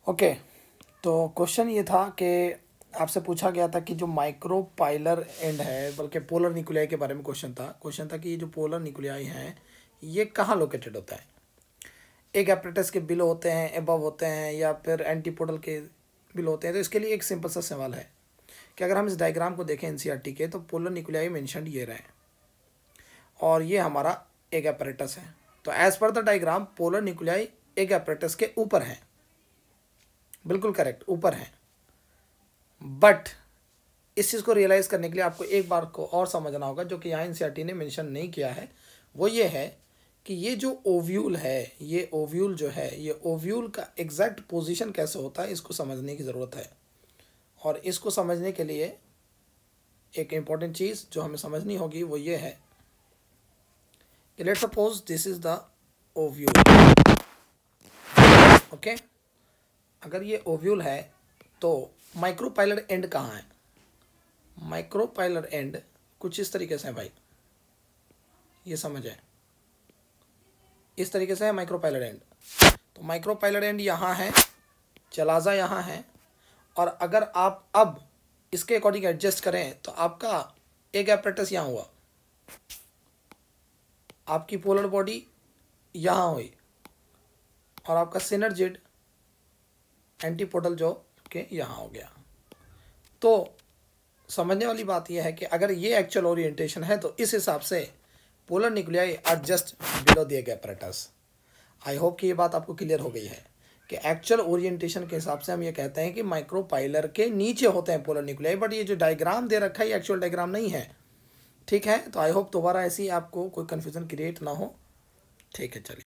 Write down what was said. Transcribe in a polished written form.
Okay, तो question ये था कि आपसे पूछा गया था कि जो माइक्रोपाइलर एंड है, बल्कि पोलर न्यूक्लियाई के बारे में क्वेश्चन था कि ये जो पोलर न्यूक्लियाई हैं ये कहाँ लोकेटेड होता है। एक एपरेटस के बिलो होते हैं, एबव होते हैं, या फिर एंटीपोडल के बिलो होते हैं। तो इसके लिए एक सिंपल सा सवाल है कि अगर हम इस डायग्राम को देखें एनसीईआरटी के, तो पोलर न्यूक्लियाई मेंशन्ड ये रहे और ये हमारा एक एपरेटस है। तो as per the diagram polar nuclei एक एपरेटस के ऊपर है, बिल्कुल करेक्ट, ऊपर है। बट इस चीज़ को रियलाइज़ करने के लिए आपको एक बार को और समझना होगा, जो कि यहाँ एनसीईआरटी ने मेंशन नहीं किया है। वो ये है कि ये जो ओव्यूल है, ये ओव्यूल जो है, ये ओव्यूल का एग्जैक्ट पोजीशन कैसे होता है, इसको समझने की ज़रूरत है। और इसको समझने के लिए एक इम्पॉर्टेंट चीज़ जो हमें समझनी होगी वो ये है कि let's suppose this is the ovule. Okay, अगर ये ओव्यूल है तो माइक्रोपाइलर एंड कहाँ है? माइक्रोपाइलर एंड कुछ इस तरीके से है भाई, ये समझ है, इस तरीके से है माइक्रोपाइलर एंड। तो माइक्रोपाइलर एंड यहाँ है, चलाजा यहाँ है, और अगर आप अब इसके अकॉर्डिंग एडजस्ट करें तो आपका एक एपरेटस यहाँ हुआ, आपकी पोलर बॉडी यहाँ हुई, और आपका सिनर्जिड एंटीपोडल जो के यहाँ हो गया। तो समझने वाली बात यह है कि अगर ये एक्चुअल ओरिएंटेशन है तो इस हिसाब से polar nuclei are just below दिए गए एपरेटस। आई होप कि ये बात आपको क्लियर हो गई है कि एक्चुअल ओरिएंटेशन के हिसाब से हम ये कहते हैं कि माइक्रोपाइलर के नीचे होते हैं पोलर न्यूक्लियाई, बट ये जो डायग्राम दे रखा है ये एक्चुअल डायग्राम नहीं है। ठीक है, तो आई होप दोबारा ऐसी आपको कोई कन्फ्यूज़न क्रिएट ना हो। ठीक है, चलिए।